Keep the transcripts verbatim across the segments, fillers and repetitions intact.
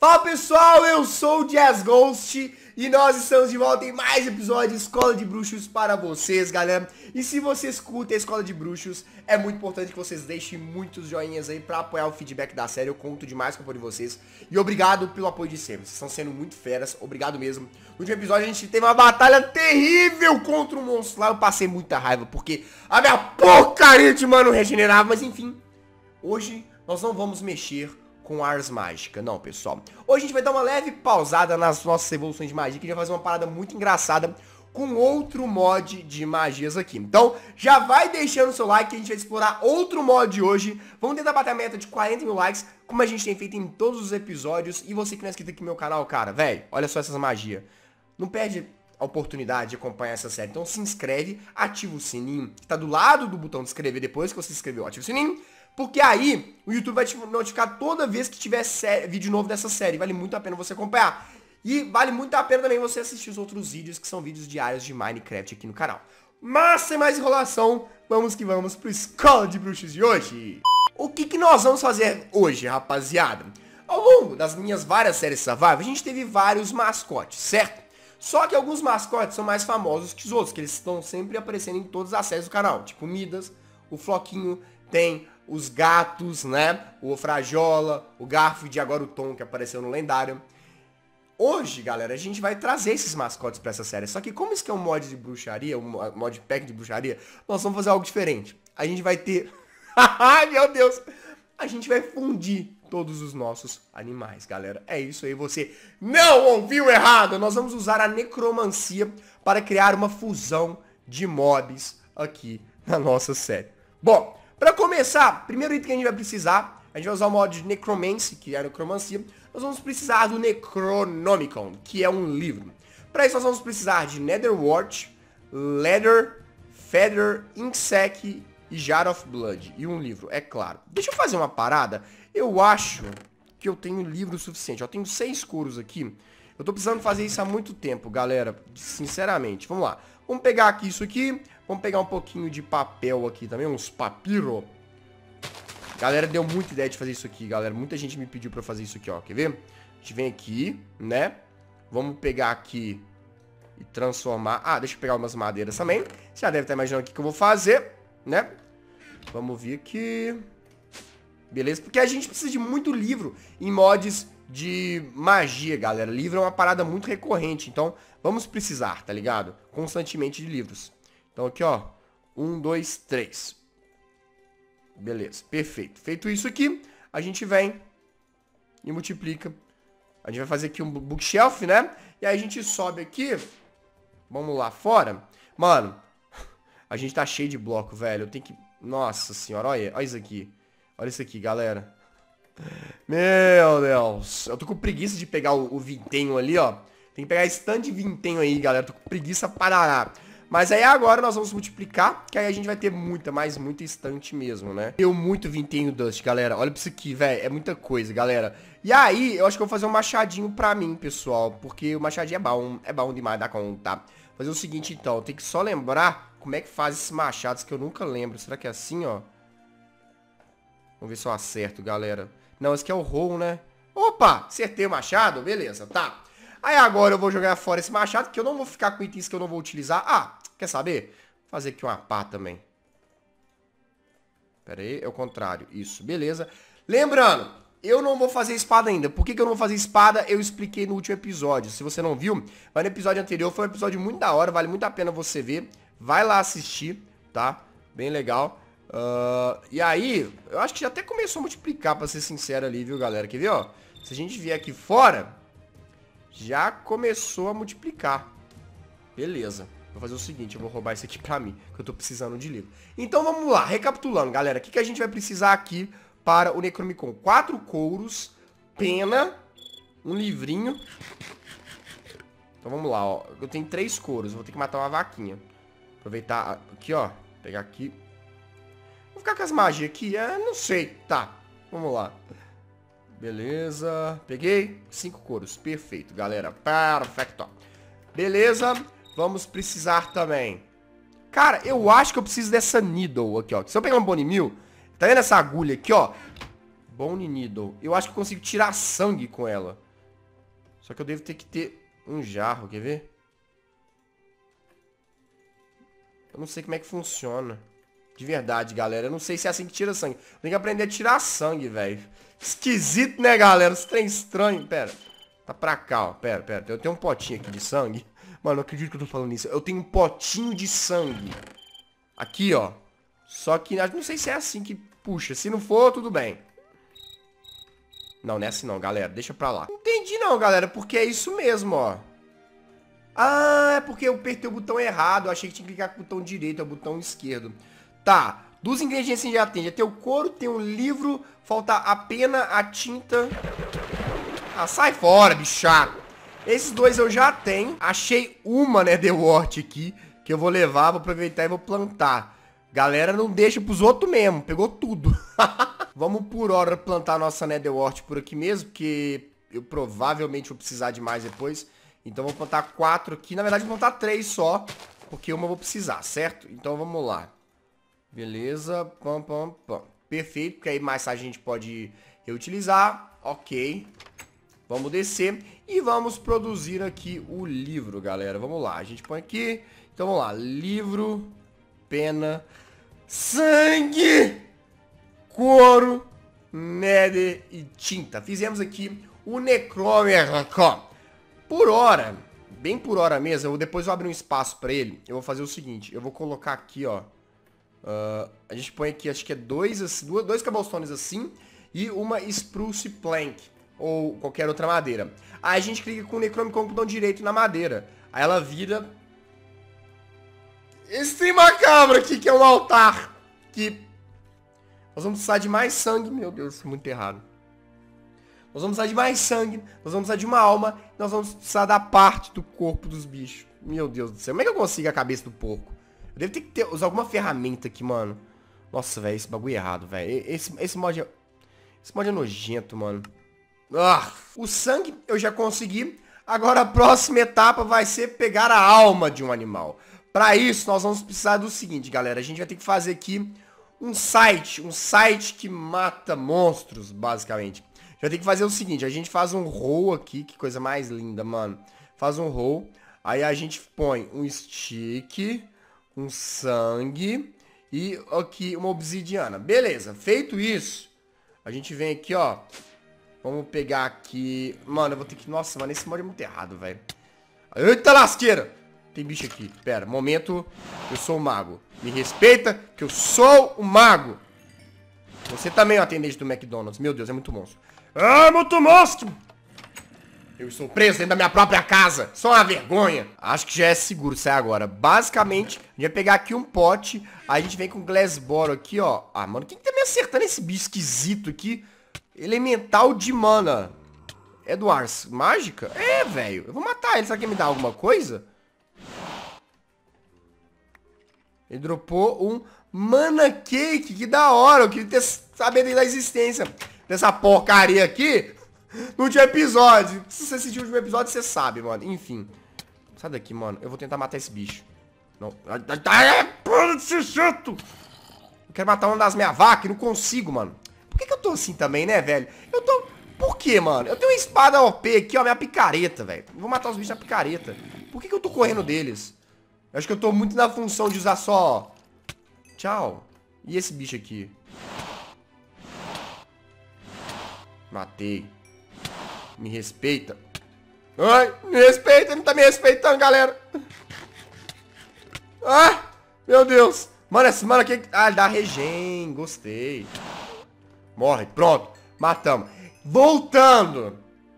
Fala pessoal, eu sou o Jazz Ghost e nós estamos de volta em mais episódio de Escola de Bruxos para vocês, galera. E se vocês curtem a Escola de Bruxos, é muito importante que vocês deixem muitos joinhas aí pra apoiar o feedback da série. Eu conto demais com o apoio de vocês. E obrigado pelo apoio de sempre, vocês estão sendo muito feras, obrigado mesmo. No último episódio a gente teve uma batalha terrível contra um monstro lá, eu passei muita raiva porque a minha porcaria de mano regenerava, mas enfim. Hoje nós não vamos mexer com Ars Mágica, não, pessoal. Hoje a gente vai dar uma leve pausada nas nossas evoluções de magia, que a gente vai fazer uma parada muito engraçada com outro mod de magias aqui. Então, já vai deixando o seu like que a gente vai explorar outro mod hoje. Vamos tentar bater a meta de quarenta mil likes, como a gente tem feito em todos os episódios. E você que não é inscrito aqui no meu canal, cara, velho, olha só essas magias. Não perde a oportunidade de acompanhar essa série. Então se inscreve, ativa o sininho, que tá do lado do botão de inscrever. Depois que você se inscreveu, ativa o sininho. Porque aí o YouTube vai te notificar toda vez que tiver série, vídeo novo dessa série. Vale muito a pena você acompanhar. E vale muito a pena também você assistir os outros vídeos, que são vídeos diários de Minecraft aqui no canal. Mas sem mais enrolação, vamos que vamos pro Escola de Bruxos de hoje. O que que nós vamos fazer hoje, rapaziada? Ao longo das minhas várias séries Survival, a gente teve vários mascotes, certo? Só que alguns mascotes são mais famosos que os outros, que eles estão sempre aparecendo em todas as séries do canal. Tipo o Midas, o Floquinho, tem os gatos, né? O Frajola, o Garfield e agora o Tom, que apareceu no lendário. Hoje, galera, a gente vai trazer esses mascotes pra essa série. Só que como isso aqui é um mod de bruxaria, um mod pack de bruxaria, nós vamos fazer algo diferente. A gente vai ter... Ai, meu Deus! A gente vai fundir todos os nossos animais, galera. É isso aí, você não ouviu errado! Nós vamos usar a necromancia para criar uma fusão de mobs aqui na nossa série. Bom, para começar, primeiro item que a gente vai precisar, a gente vai usar o mod de Necromancy, que é a necromancia. Nós vamos precisar do Necronomicon, que é um livro. Para isso nós vamos precisar de Netherwort, Leather, Feather, Inksec e Jar of Blood. E um livro, é claro. Deixa eu fazer uma parada. Eu acho que eu tenho livro suficiente. Eu tenho seis couros aqui. Eu tô precisando fazer isso há muito tempo, galera. Sinceramente. Vamos lá. Vamos pegar aqui isso aqui. Vamos pegar um pouquinho de papel aqui também. Uns papiro. Galera, deu muita ideia de fazer isso aqui, galera. Muita gente me pediu pra eu fazer isso aqui, ó. Quer ver? A gente vem aqui, né? Vamos pegar aqui e transformar... Ah, deixa eu pegar umas madeiras também. Você já deve estar imaginando o que eu vou fazer, né? Vamos vir aqui. Beleza? Porque a gente precisa de muito livro em mods de magia, galera. Livro é uma parada muito recorrente. Então, vamos precisar, tá ligado? Constantemente de livros. Então aqui, ó. Um, dois, três. Beleza, perfeito. Feito isso aqui, a gente vem e multiplica. A gente vai fazer aqui um bookshelf, né? E aí a gente sobe aqui. Vamos lá fora. Mano, a gente tá cheio de bloco, velho. Eu tenho que... Nossa senhora, olha, olha isso aqui. Olha isso aqui, galera. Meu Deus. Eu tô com preguiça de pegar o, o vintenho ali, ó. Tem que pegar esse tanto de vintenho aí, galera. Tô com preguiça para... Mas aí agora nós vamos multiplicar, que aí a gente vai ter muita, mas muita estante mesmo, né? Deu muito vintenho Dust, galera. Olha pra isso aqui, velho. É muita coisa, galera. E aí, eu acho que eu vou fazer um machadinho pra mim, pessoal. Porque o machadinho é bom, é bom demais da conta. Fazer o seguinte, então. Eu tenho que só lembrar como é que faz esses machados, que eu nunca lembro. Será que é assim, ó? Vamos ver se eu acerto, galera. Não, esse aqui é o roll, né? Opa! Acertei o machado? Beleza, tá. Aí agora eu vou jogar fora esse machado, que eu não vou ficar com itens que eu não vou utilizar. Ah, quer saber? Vou fazer aqui uma pá também. Pera aí, é o contrário. Isso, beleza. Lembrando, eu não vou fazer espada ainda. Por que que eu não vou fazer espada? Eu expliquei no último episódio. Se você não viu, vai no episódio anterior. Foi um episódio muito da hora, vale muito a pena você ver. Vai lá assistir, tá? Bem legal. Uh, e aí, eu acho que já até começou a multiplicar, pra ser sincero ali, viu, galera? Quer ver, ó? Se a gente vier aqui fora... Já começou a multiplicar. Beleza. Vou fazer o seguinte, eu vou roubar isso aqui pra mim, que eu tô precisando de livro. Então vamos lá, recapitulando, galera. O que, que a gente vai precisar aqui para o Necronomicon? Quatro couros, pena, um livrinho. Então vamos lá, ó. Eu tenho três couros, eu vou ter que matar uma vaquinha. Aproveitar aqui, ó. Pegar aqui. Vou ficar com as magias aqui, é, não sei. Tá, vamos lá. Beleza, peguei cinco couros, perfeito, galera, perfeito. Beleza, vamos precisar também. Cara, eu acho que eu preciso dessa needle aqui, ó. Se eu pegar um bone meal, tá vendo essa agulha aqui, ó? Bone needle, eu acho que eu consigo tirar sangue com ela. Só que eu devo ter que ter um jarro, quer ver? Eu não sei como é que funciona. De verdade, galera. Eu não sei se é assim que tira sangue. Tem que aprender a tirar sangue, velho. Esquisito, né, galera? Esse trem estranho. Pera. Tá pra cá, ó. Pera, pera. Eu tenho um potinho aqui de sangue. Mano, não acredito que eu tô falando isso. Eu tenho um potinho de sangue. Aqui, ó. Só que não sei se é assim que puxa. Se não for, tudo bem. Não, não é assim não, galera. Deixa pra lá. Não entendi não, galera. Porque é isso mesmo, ó. Ah, é porque eu apertei o botão errado. Eu achei que tinha que clicar com o botão direito, é o botão esquerdo. Tá. Dos ingredientes que a gente já tem. Já tem o couro, tem um livro. Falta a pena, a tinta. Ah, sai fora, bichaco. Esses dois eu já tenho. Achei uma, né, Netherwort aqui. Que eu vou levar, vou aproveitar e vou plantar. Galera, não deixa pros outros mesmo. Pegou tudo. Vamos por hora plantar nossa Netherwort por aqui mesmo. Porque eu provavelmente vou precisar de mais depois. Então vou plantar quatro aqui. Na verdade vou plantar três só. Porque uma eu vou precisar, certo? Então vamos lá. Beleza. Pam, pam, pam. Perfeito, porque aí mais tarde a gente pode reutilizar. Ok. Vamos descer. E vamos produzir aqui o livro, galera. Vamos lá. A gente põe aqui. Então vamos lá. Livro. Pena. Sangue. Couro. Nether e tinta. Fizemos aqui o Necromericon. Por hora, bem por hora mesmo, eu depois eu abrir um espaço pra ele. Eu vou fazer o seguinte, eu vou colocar aqui, ó. Uh, a gente põe aqui, acho que é dois, assim, dois, dois cobblestones assim. E uma spruce plank. Ou qualquer outra madeira. Aí a gente clica com o Necromericon com o botão direito na madeira. Aí ela vira... esse macabro aqui, que é um altar. Que... nós vamos precisar de mais sangue. Meu Deus, isso é muito errado. Nós vamos precisar de mais sangue, nós vamos precisar de uma alma, nós vamos precisar da parte do corpo dos bichos. Meu Deus do céu, como é que eu consigo a cabeça do porco? Eu devo ter que ter, usar alguma ferramenta aqui, mano. Nossa, velho, esse bagulho é errado, velho. Esse, esse mod é... esse mod é nojento, mano. Ah, o sangue eu já consegui. Agora a próxima etapa vai ser pegar a alma de um animal. Pra isso, nós vamos precisar do seguinte, galera. A gente vai ter que fazer aqui um site, um site que mata monstros, basicamente. Vai ter que fazer o seguinte, a gente faz um roll aqui, que coisa mais linda, mano. Faz um roll, aí a gente põe um stick, um sangue e aqui uma obsidiana. Beleza, feito isso, a gente vem aqui, ó. Vamos pegar aqui... mano, eu vou ter que... nossa, mano, esse mod é muito errado, velho. Eita lasqueira! Tem bicho aqui, pera, momento, eu sou o mago. Me respeita que eu sou o mago. Você também é um atendente do McDonald's, meu Deus, é muito monstro. Ah, muito monstro! Eu estou preso dentro da minha própria casa. Só uma vergonha. Acho que já é seguro sair agora. Basicamente, a gente vai pegar aqui um pote. Aí a gente vem com o Glassboro aqui, ó. Ah, mano, quem que tá me acertando esse bicho esquisito aqui? Elemental de mana. É do Ars Mágica? É, velho. Eu vou matar ele. Será que ele me dá alguma coisa? Ele dropou um Mana Cake. Que da hora. Eu queria ter sabido da existência dessa porcaria aqui no último episódio. Se você assistiu o último episódio, você sabe, mano. Enfim. Sai daqui, mano. Eu vou tentar matar esse bicho. Não. É, para de ser chato. Eu quero matar uma das minhas vacas e não consigo, mano. Por que que eu tô assim também, né, velho? Eu tô... por que, mano? Eu tenho uma espada O P aqui, ó. Minha picareta, velho. Vou matar os bichos na picareta. Por que que eu tô correndo deles? Eu acho que eu tô muito na função de usar só... tchau. E esse bicho aqui? Matei. Me respeita. Ai, me respeita, ele não tá me respeitando, galera. Ah, meu Deus. Mano, esse mano aqui... ah, ele dá regen, gostei. Morre, pronto. Matamos. Voltando.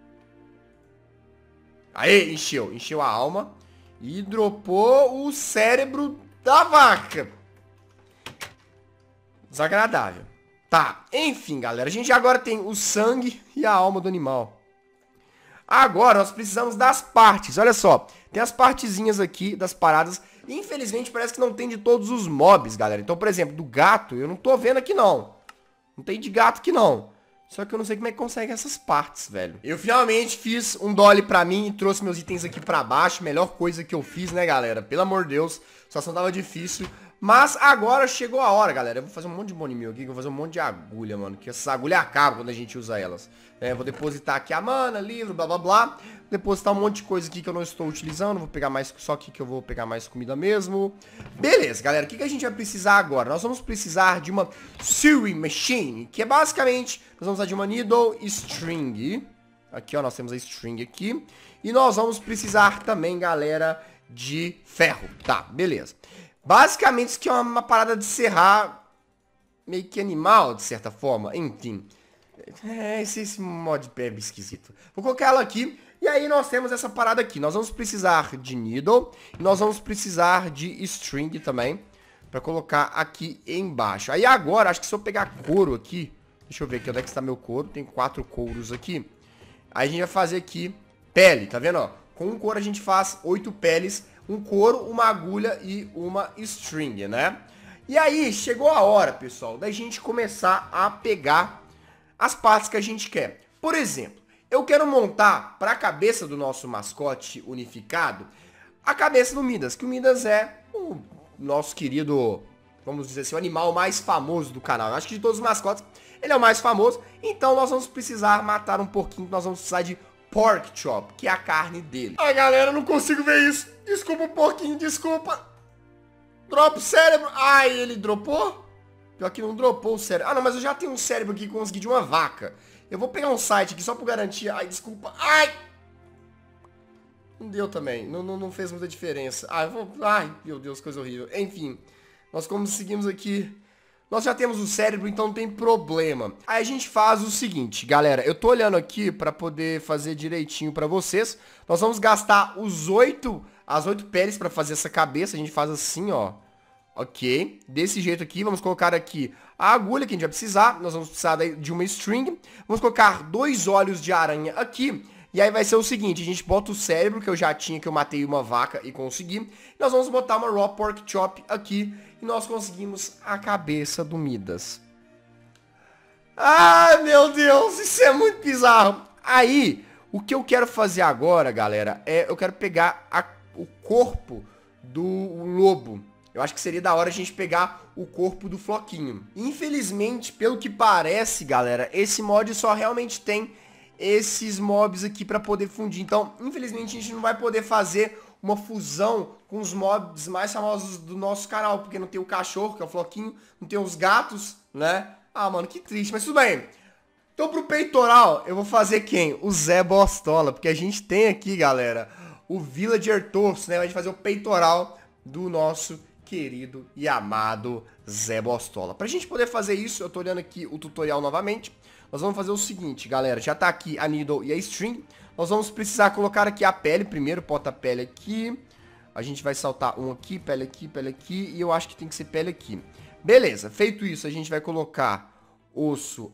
Aí, encheu. Encheu a alma. E dropou o cérebro da vaca. Desagradável. Tá, enfim, galera, a gente agora tem o sangue e a alma do animal. Agora nós precisamos das partes, olha só. Tem as partezinhas aqui das paradas. Infelizmente parece que não tem de todos os mobs, galera. Então, por exemplo, do gato, eu não tô vendo aqui não. Não tem de gato aqui não. Só que eu não sei como é que consegue essas partes, velho. Eu finalmente fiz um dolly pra mim e trouxe meus itens aqui pra baixo. Melhor coisa que eu fiz, né, galera? Pelo amor de Deus, a situação tava difícil. Mas agora chegou a hora, galera. Eu vou fazer um monte de bone meal aqui, que eu vou fazer um monte de agulha, mano. Que essas agulhas acabam quando a gente usa elas. É, vou depositar aqui a mana, livro, blá, blá, blá. depositar um monte de coisa aqui que eu não estou utilizando. Vou pegar mais, só aqui que eu vou pegar mais comida mesmo. Beleza, galera, o que, que a gente vai precisar agora? Nós vamos precisar de uma sewing machine, que é basicamente, nós vamos precisar de uma needle string. Aqui, ó, nós temos a string aqui. E nós vamos precisar também, galera, de ferro. Tá, beleza. Basicamente, isso aqui é uma parada de serrar meio que animal, de certa forma. Enfim. É, esse, esse mod é esquisito. Vou colocar ela aqui. E aí nós temos essa parada aqui. Nós vamos precisar de needle. E nós vamos precisar de string também. Pra colocar aqui embaixo. Aí agora, acho que se eu pegar couro aqui. Deixa eu ver aqui onde é que está meu couro. Tem quatro couros aqui. Aí a gente vai fazer aqui pele, tá vendo, ó? Com um couro a gente faz oito peles, um couro, uma agulha e uma string, né? E aí, chegou a hora, pessoal, da gente começar a pegar as partes que a gente quer. Por exemplo, eu quero montar para a cabeça do nosso mascote unificado, a cabeça do Midas, que o Midas é o nosso querido, vamos dizer assim, o animal mais famoso do canal. Eu acho que de todos os mascotes, ele é o mais famoso, então nós vamos precisar matar um porquinho, nós vamos precisar de pork chop, que é a carne dele. Ai, galera, eu não consigo ver isso. Desculpa, porquinho, desculpa. Dropa o cérebro. Ai, ele dropou? Pior que não dropou o cérebro. Ah, não, mas eu já tenho um cérebro aqui que consegui de uma vaca. Eu vou pegar um site aqui só por garantia. Ai, desculpa. Ai! Não deu também. Não, não, não fez muita diferença. Ai, eu vou... Ai, meu Deus, coisa horrível. Enfim, nós conseguimos aqui... Nós já temos o cérebro, então não tem problema. Aí a gente faz o seguinte, galera. Eu tô olhando aqui pra poder fazer direitinho pra vocês. Nós vamos gastar os oito, as oito peles pra fazer essa cabeça. A gente faz assim, ó. Ok. Desse jeito aqui. Vamos colocar aqui a agulha que a gente vai precisar. Nós vamos precisar de uma string. Vamos colocar dois olhos de aranha aqui. E aí vai ser o seguinte, a gente bota o cérebro que eu já tinha, que eu matei uma vaca e consegui. Nós vamos botar uma raw pork chop aqui. E nós conseguimos a cabeça do Midas. Ai, meu Deus, isso é muito bizarro. Aí, o que eu quero fazer agora, galera, é eu quero pegar a, o corpo do lobo. Eu acho que seria da hora a gente pegar o corpo do Floquinho. Infelizmente, pelo que parece, galera, esse mod só realmente tem esses mobs aqui pra poder fundir. Então, infelizmente, a gente não vai poder fazer uma fusão com os mobs mais famosos do nosso canal, porque não tem o cachorro, que é o Floquinho, não tem os gatos, né? Ah, mano, que triste, mas tudo bem. Então, pro peitoral, eu vou fazer quem? O Zé Bostola, porque a gente tem aqui, galera, o Villager Torso, né? A gente vai fazer o peitoral do nosso querido e amado Zé Bostola. Pra gente poder fazer isso, eu tô olhando aqui o tutorial novamente. Nós vamos fazer o seguinte, galera, já tá aqui a needle e a string. Nós vamos precisar colocar aqui a pele primeiro, bota a pele aqui. A gente vai saltar um aqui, pele aqui, pele aqui, e eu acho que tem que ser pele aqui. Beleza, feito isso, a gente vai colocar osso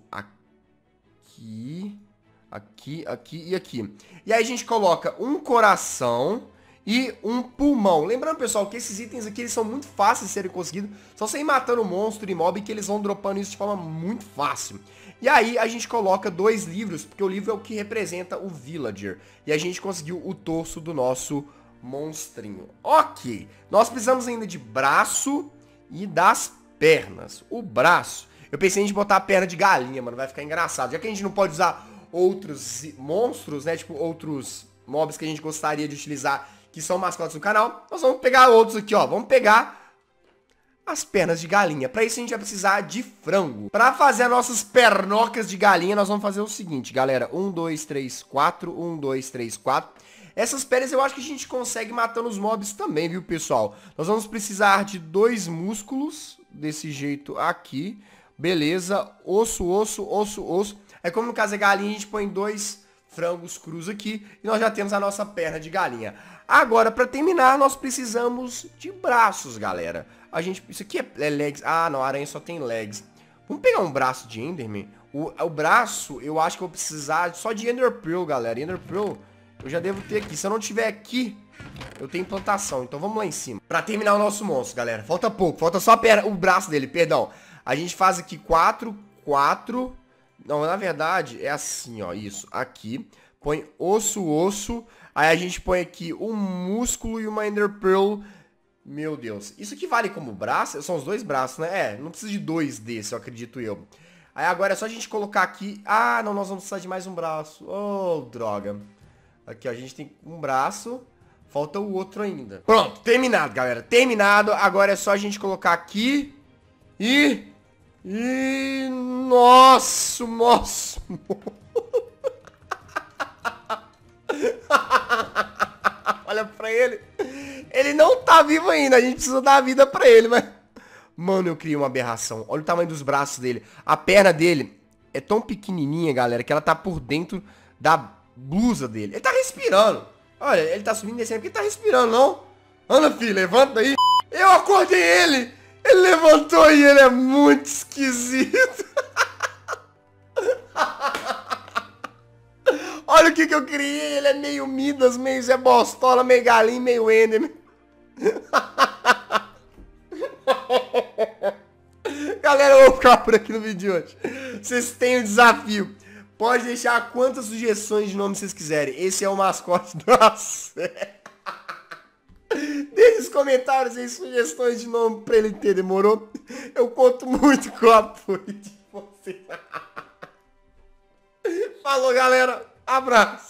aqui, aqui, aqui e aqui. E aí a gente coloca um coração e um pulmão. Lembrando, pessoal, que esses itens aqui eles são muito fáceis de serem conseguidos. Só você ir matando monstro e mob que eles vão dropando isso de forma muito fácil. E aí a gente coloca dois livros, porque o livro é o que representa o Villager. E a gente conseguiu o torso do nosso monstrinho. Ok, nós precisamos ainda de braço e das pernas. O braço, eu pensei em a gente botar a perna de galinha, mano, vai ficar engraçado. Já que a gente não pode usar outros monstros, né, tipo outros mobs que a gente gostaria de utilizar, que são mascotes do canal, nós vamos pegar outros aqui, ó. Vamos pegar as pernas de galinha. Pra isso a gente vai precisar de frango. Pra fazer as nossas pernocas de galinha, nós vamos fazer o seguinte, galera. Um, dois, três, quatro. Um, dois, três, quatro. Essas peles eu acho que a gente consegue matando os mobs também, viu, pessoal? Nós vamos precisar de dois músculos, desse jeito aqui. Beleza. Osso, osso, osso, osso. Aí como no caso é galinha, a gente põe dois frangos crus aqui. E nós já temos a nossa perna de galinha. Agora, pra terminar, nós precisamos de braços, galera. A gente, isso aqui é, é legs. Ah, não, a aranha só tem legs. Vamos pegar um braço de Enderman. O, o braço, eu acho que eu vou precisar só de Ender Pearl, galera. Ender Pearl, eu já devo ter aqui. Se eu não tiver aqui, eu tenho plantação. Então vamos lá em cima. Pra terminar o nosso monstro, galera. Falta pouco, falta só a perna, o braço dele, perdão. A gente faz aqui quatro, quatro. Não, na verdade, é assim, ó. Isso, aqui. Põe osso, osso. Aí a gente põe aqui um músculo e uma Ender Pearl. Meu Deus. Isso aqui vale como braço? São os dois braços, né? É, não precisa de dois desses, eu acredito eu. Aí agora é só a gente colocar aqui... Ah, não, nós vamos precisar de mais um braço. Oh, droga. Aqui, ó, a gente tem um braço. Falta o outro ainda. Pronto, terminado, galera. Terminado. Agora é só a gente colocar aqui. E... E... Nossa, nossa. Olha pra ele. Ele não tá vivo ainda. A gente precisa dar vida pra ele, mas... Mano, eu criei uma aberração. Olha o tamanho dos braços dele. A perna dele é tão pequenininha, galera, que ela tá por dentro da blusa dele. Ele tá respirando. Olha, ele tá subindo e descendo porque ele tá respirando, não? Anda, filho, levanta aí. Eu acordei ele. Ele levantou e ele é muito esquisito. Olha o que que eu criei. Ele é meio Midas, meio Zé Bostola, meio Galinho, meio Ender. Galera, eu vou ficar por aqui no vídeo de hoje. Vocês têm um desafio. Pode deixar quantas sugestões de nome vocês quiserem. Esse é o mascote da série. Deixe nos comentários aí sugestões de nome pra ele ter, demorou? Eu conto muito com o apoio de vocês. Falou, galera. Abraço.